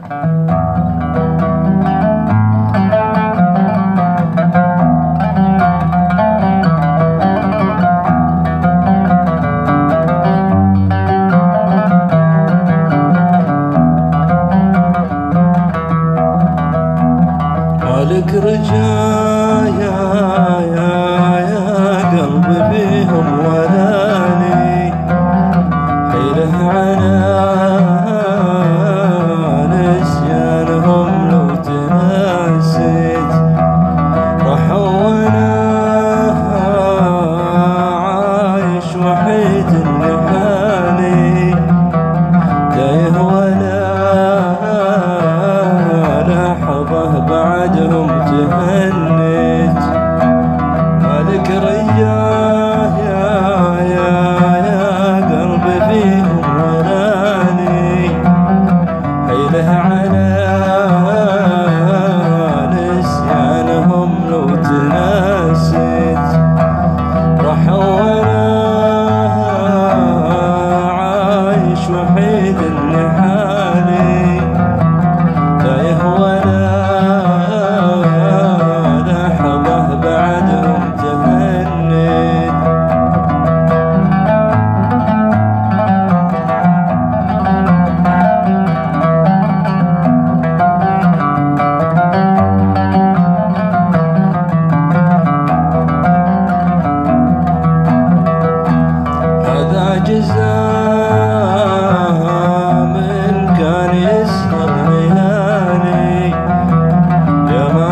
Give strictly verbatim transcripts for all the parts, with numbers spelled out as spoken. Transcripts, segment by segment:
مالك رجايا يا يا قلبي بيهم ولاني حيله على نسيانهم لو تناسيت راحوا وانا عايش وحيد لحالي تايه ولا لحظة بعدهم تهنيت. مالك رجاه يا يا يا قلبي فيهم ولاني حيله على نسيانهم لو تناسيت راحوا وانا عايش وحيد لحالي تايه ولا جزاء من كان يسهر ليالي يا ما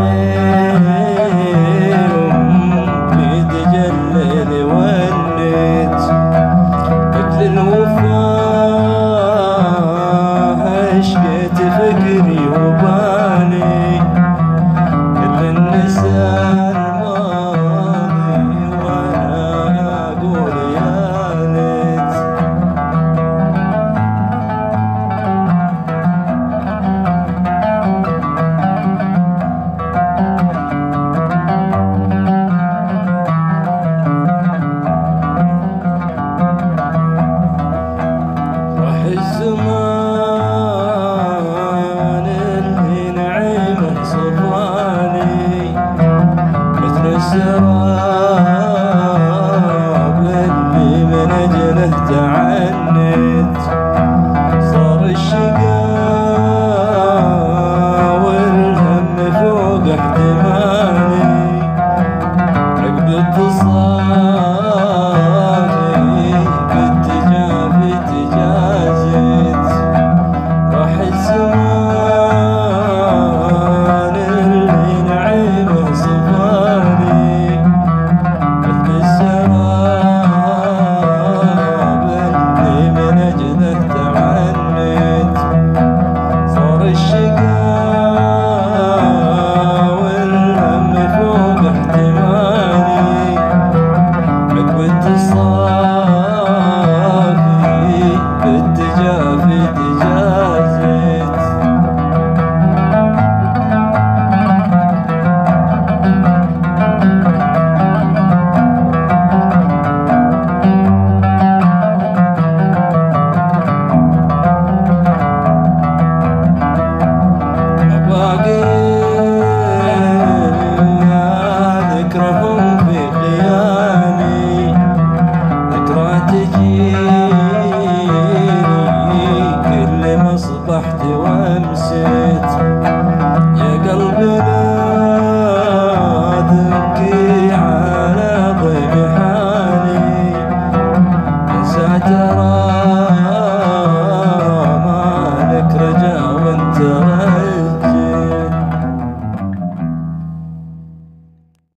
عليهم في تجلل وليت مثل الوفاء اشقيت فكري